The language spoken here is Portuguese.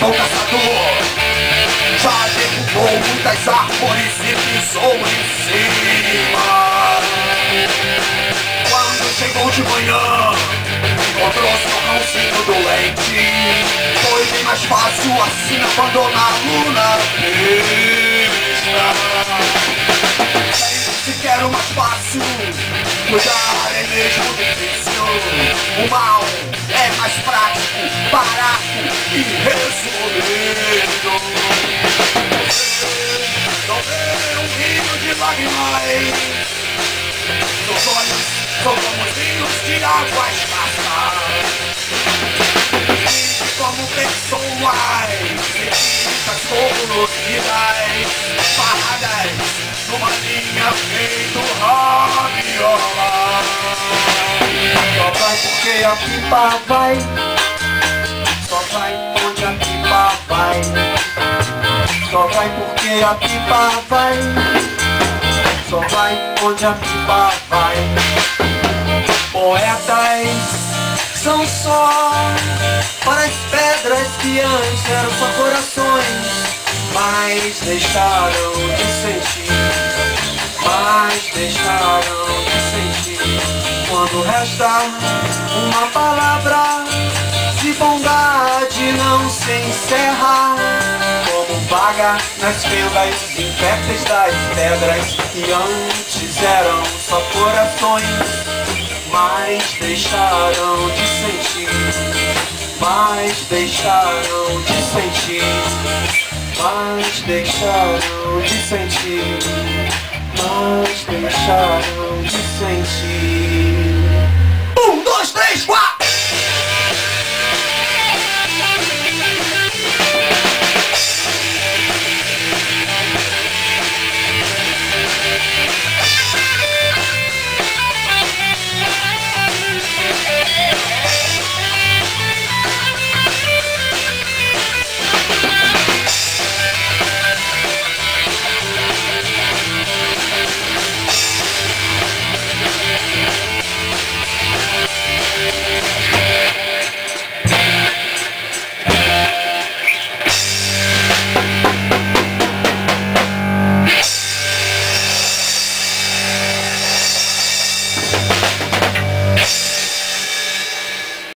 sou caçador. Já derrubou muitas árvores e pisou em cima. Quando chegou de manhã, encontrou seu cãozinho doente. Foi bem mais fácil assim abandoná-lo na pista. Se quero mais fácil, cuidar é mesmo difícil. O mal é mais prático, barato e resumido. Não vê um rio de lágrimas, seus olhos são como rios de água escassa. Vive como pessoas, seguidas coloridas, paradas numa linha feito rabiola. Só vai porque a pipa vai, só vai onde a pipa vai. Só vai porque a pipa vai, só vai onde a pipa vai. Poetas são só para as pedras que antes eram só corações, mas deixaram de sentir, mas deixaram de sentir. Quando resta uma palavra de bondade não se encerra, como vaga nas fendas infectas das pedras que antes eram só corações, mas deixaram de sentir, mas deixaram de sentir, mas deixaram de sentir, mas deixaram de